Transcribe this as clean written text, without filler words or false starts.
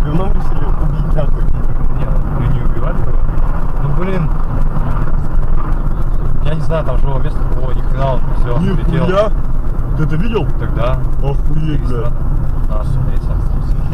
говном решили убить нахуй. Не, мы не убивали его. Ну блин. Я не знаю, там живого места. О, ни хрена, он все, летел. Ты это видел? Тогда. Охуеть, бля. Надо смотреть.